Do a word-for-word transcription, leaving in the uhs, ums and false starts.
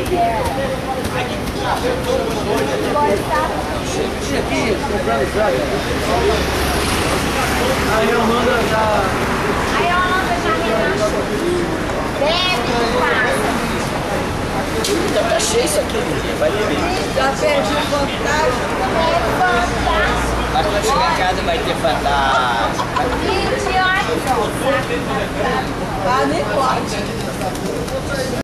Aqui, comprando droga. Aí eu mando já. Aí eu ando já relaxa. Bebe, passa. Já tá cheio isso aqui, menina. Vai beber. Já perdi o fantástico. É fantástico. Mas quando chegar em casa vai ter fantástico. vinte e oito. Ah, nem pode.